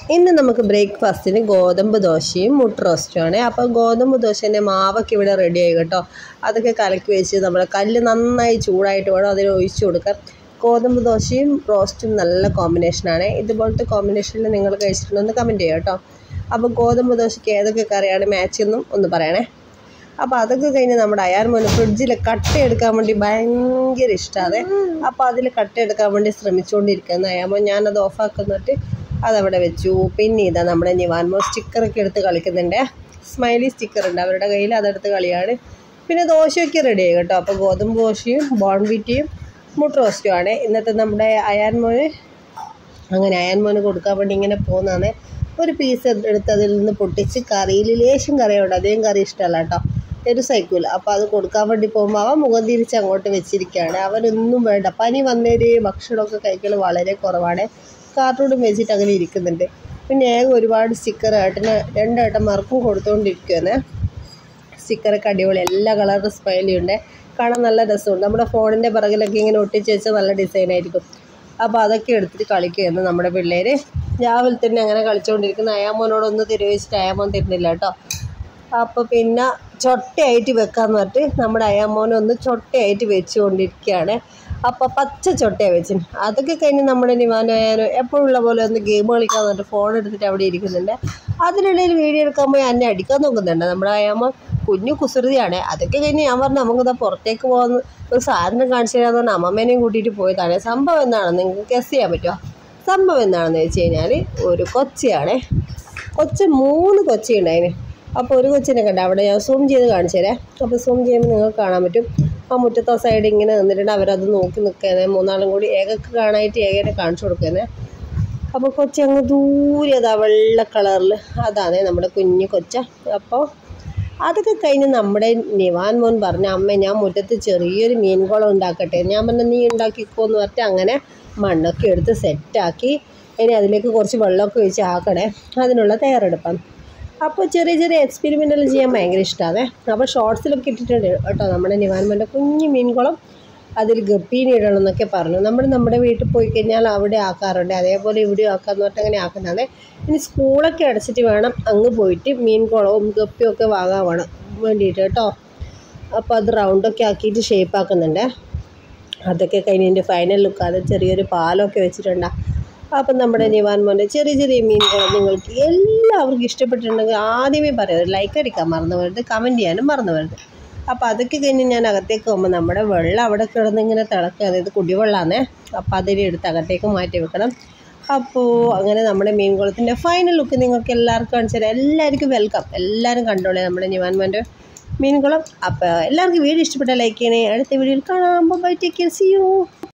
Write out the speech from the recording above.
ഇന്ന് നമുക്ക് ബ്രേക്ക്ഫാസ്റ്റിന് ഗോതമ്പ് ദോശയും മുട്ട റോസ്റ്റുമാണ്. അപ്പോൾ ഗോതമ്പ് ദോശേൻ്റെ മാവൊക്കെ ഇവിടെ റെഡിയായി കേട്ടോ. അതൊക്കെ കലക്കി വെച്ച് നമ്മൾ കല്ല് നന്നായി ചൂടായിട്ട് വേണം അതിൽ ഒഴിച്ചു കൊടുക്കാൻ. ഗോതമ്പ് ദോശയും റോസ്റ്റും നല്ല കോമ്പിനേഷനാണ്. ഇതുപോലത്തെ കോമ്പിനേഷനിൽ നിങ്ങൾ കഴിച്ചിട്ടുണ്ടെന്ന് കമൻറ്റ് ചെയ്യുക കേട്ടോ. അപ്പോൾ ഗോതമ്പ് ദോശയ്ക്ക് ഏതൊക്കെ കറിയാണ് മാച്ച് എന്നും ഒന്ന് പറയണേ. അപ്പോൾ അതൊക്കെ കഴിഞ്ഞ് നമ്മുടെ അയാർമോന് ഫ്രിഡ്ജിൽ കട്ട എടുക്കാൻ വേണ്ടി ഭയങ്കര ഇഷ്ടമാണ്. അപ്പോൾ അതിൽ കട്ട എടുക്കാൻ വേണ്ടി ശ്രമിച്ചുകൊണ്ടിരിക്കുന്ന അയാർമോൻ ഞാനത് ഓഫാക്കുന്നിട്ട് അതവിടെ വെച്ചു. പിന്നെ ഇതാ നമ്മുടെ നിവാൻമോ സ്റ്റിക്കറൊക്കെ എടുത്ത് കളിക്കുന്നുണ്ട്. സ്മൈലി സ്റ്റിക്കർ ഉണ്ട് അവരുടെ കയ്യിൽ, അതെടുത്ത് കളിയാണ്. പിന്നെ ദോശയൊക്കെ റെഡിയായി കേട്ടോ. അപ്പോൾ ഗോതമ്പ് ദോശയും ബോൺവിറ്റയും മുട്ട റോസ്റ്റുമാണ് ഇന്നത്തെ നമ്മുടെ അയാൻമോന്. അങ്ങനെ അയാൻമോന് കൊടുക്കാൻ വേണ്ടി ഇങ്ങനെ പോകുന്നതാണ്. ഒരു പീസ് എടുത്ത് അതിൽ നിന്ന് പൊട്ടിച്ച് കറിയിൽ ലേശം കറിയുണ്ട്, അധികം കറി ഇഷ്ടമല്ല കേട്ടോ, ഒരു സൈക്കിൾ. അപ്പോൾ അത് കൊടുക്കാൻ വേണ്ടി പോകുമ്പോൾ അവൻ മുഖം തിരിച്ച് അങ്ങോട്ട് വെച്ചിരിക്കുകയാണ്. അവനൊന്നും വേണ്ട, പനി വന്നേര് ഭക്ഷണമൊക്കെ കഴിക്കൽ വളരെ കുറവാണ്. കാർട്ടൂണും വെച്ചിട്ട് അങ്ങനെ ഇരിക്കുന്നുണ്ട്. പിന്നെ ഏക ഒരുപാട് സ്റ്റിക്കർ രണ്ടേട്ടന്മാർക്കും കൊടുത്തുകൊണ്ടിരിക്കുകയാണ്. സ്റ്റിക്കറൊക്കെ അടിപൊളി, എല്ലാ കളറും സ്മൈലി ഉണ്ട്, കാണാൻ നല്ല രസമുണ്ട്. നമ്മുടെ ഫോണിൻ്റെ പിറകിലൊക്കെ ഇങ്ങനെ ഒട്ടിച്ച് വെച്ചാൽ നല്ല ഡിസൈനായിരിക്കും. അപ്പോൾ അതൊക്കെ എടുത്തിട്ട് കളിക്കുകയാണ് നമ്മുടെ പിള്ളേർ. രാവിലെ തന്നെ അങ്ങനെ കളിച്ചുകൊണ്ടിരിക്കുന്ന അയാമോനോടൊന്ന് തിരുവച്ചിട്ട് അയാമോൻ തരുന്നില്ല കേട്ടോ. അപ്പോൾ പിന്നെ ചൊട്ടയായിട്ട് വെക്കാമെന്ന് പറഞ്ഞിട്ട് നമ്മുടെ അയാമോനൊന്ന് ചൊട്ടയായിട്ട് വെച്ചുകൊണ്ടിരിക്കുകയാണ്. അപ്പോൾ പച്ച ചൊട്ടയാണ് വെച്ചിന്. അതൊക്കെ കഴിഞ്ഞ് നമ്മുടെ നിവാനായാലും എപ്പോഴുള്ള പോലെ ഒന്ന് ഗെയിം കളിക്കാൻ പറഞ്ഞിട്ട് ഫോൺ എടുത്തിട്ട് അവിടെ ഇരിക്കുന്നുണ്ട്. അതിനിടയിൽ വീഡിയോ എടുക്കാൻ പോയി എന്നെ അടിക്കാൻ നോക്കുന്നുണ്ട് നമ്മുടെ അയാമോൻ. കുഞ്ഞു കുസൃതിയാണ്. അതൊക്കെ കഴിഞ്ഞ് ഞാൻ പറഞ്ഞു നമുക്കിതാ പുറത്തേക്ക് പോകുന്ന ഒരു സാധനം കാണിച്ചു തരാമെന്ന് പറഞ്ഞാൽ അമ്മമ്മേനെയും കൂട്ടിയിട്ട് പോയതാണ്. സംഭവം എന്താണെന്ന് നിങ്ങൾക്ക് ഗസ് ചെയ്യാൻ പറ്റുമോ? സംഭവം എന്താണെന്ന് വെച്ച് കഴിഞ്ഞാൽ ഒരു കൊച്ചയാണ്. 3 കൊച്ചിയുണ്ടായിന്. അപ്പോൾ ഒരു കൊച്ചിനെ കണ്ട അവിടെ ഞാൻ സൂം ചെയ്ത് കാണിച്ചു തരാം. അപ്പോൾ സൂം ചെയ്യുമ്പോൾ നിങ്ങൾക്ക് കാണാൻ പറ്റും. ആ മുറ്റത്തെ സൈഡ് ഇങ്ങനെ നിന്നിട്ടുണ്ട്. അവരത് നോക്കി നിൽക്കുന്നത്. 3 കൂടി ഏകക്ക് കാണാനായിട്ട് ഏകനെ കാണിച്ചു കൊടുക്കുന്നത്. അപ്പോൾ കൊച്ചി അങ്ങ് ദൂരെ അതാ വെള്ള കളറിൽ, അതാണ് നമ്മുടെ കുഞ്ഞു കൊച്ച. അപ്പോൾ അതൊക്കെ കഴിഞ്ഞ് നമ്മുടെ നിവാൻ മോൻ പറഞ്ഞ അമ്മ ഞാൻ മുറ്റത്ത് ചെറിയൊരു മീൻ കുളം ഉണ്ടാക്കട്ടെ. ഞാൻ പറഞ്ഞ നീ ഉണ്ടാക്കിക്കോ എന്ന് പറഞ്ഞിട്ട് അങ്ങനെ മണ്ണൊക്കെ എടുത്ത് സെറ്റാക്കി ഇനി അതിലേക്ക് കുറച്ച് വെള്ളമൊക്കെ ഒഴിച്ച് ആക്കണേ, അതിനുള്ള തയ്യാറെടുപ്പാണ്. അപ്പോൾ ചെറിയ ചെറിയ എക്സ്പെരിമെൻ്റെല്ലാം ചെയ്യാൻ ഭയങ്കര ഇഷ്ടമാണ്. അപ്പോൾ ഷോർട്സിലൊക്കെ ഇട്ടിട്ടുണ്ട് കേട്ടോ നമ്മുടെ നിവാൻമോൻ്റെ കുഞ്ഞ് മീൻകുളം. അതിൽ ഗപ്പീനെ ഇടണം എന്നൊക്കെ പറഞ്ഞു. നമ്മുടെ വീട്ടിൽ പോയി കഴിഞ്ഞാൽ അവിടെ ആക്കാറുണ്ട്, അതേപോലെ ഇവിടെ ആക്കാമെന്ന് പറഞ്ഞിട്ട് അങ്ങനെ ആക്കുന്നതാണ്. ഇനി സ്കൂളൊക്കെ അടച്ചിട്ട് വേണം അങ്ങ് പോയിട്ട് മീൻകുളവും ഗപ്പിയും ഒക്കെ വാങ്ങാൻ വേണ്ടിയിട്ട് കേട്ടോ. അപ്പോൾ അത് റൗണ്ടൊക്കെ ആക്കിയിട്ട് ഷേപ്പ് ആക്കുന്നുണ്ട്. അതൊക്കെ കഴിഞ്ഞതിൻ്റെ ഫൈനൽ ലുക്ക് അത് ചെറിയൊരു പാലമൊക്കെ വെച്ചിട്ടുണ്ട്. അപ്പം നമ്മുടെ നിവാൻമോൻ്റെ ചെറിയ ചെറിയ മീനുകൾ നിങ്ങൾക്ക് എല്ലാവർക്കും ഇഷ്ടപ്പെട്ടിട്ടുണ്ടെങ്കിൽ ആദ്യമേ പറയാം, ലൈക്ക് അടിക്കാൻ മറന്നു പോകരുത്, കമൻറ്റ് ചെയ്യാനും മറന്നു പോകരുത്. അപ്പോൾ അതൊക്കെ കഴിഞ്ഞ് ഞാൻ അകത്തേക്ക് പോകുമ്പോൾ നമ്മുടെ വെള്ളം അവിടെ കിടന്ന് ഇങ്ങനെ തിളക്കുക, അതായത് കുടിവെള്ളമാണ്. അപ്പോൾ അതിനെ എടുത്ത് അകത്തേക്ക് മാറ്റി വെക്കണം. അപ്പോൾ അങ്ങനെ നമ്മുടെ മീൻകുളത്തിൻ്റെ ഫൈനൽ ലുക്ക് നിങ്ങൾക്ക് എല്ലാവർക്കും കാണിച്ചു തരാം. എല്ലാവർക്കും വെൽക്കം, എല്ലാവരും കണ്ടോളേ നമ്മുടെ നിവാൻമോൻ്റെ മീൻകുളം. അപ്പോൾ എല്ലാവർക്കും വീഡിയോ ഇഷ്ടപ്പെട്ടാൽ ലൈക്ക് ചെയ്യണേ. അടുത്ത വീഡിയോയിൽ കാണാം. Bye, take care, see U.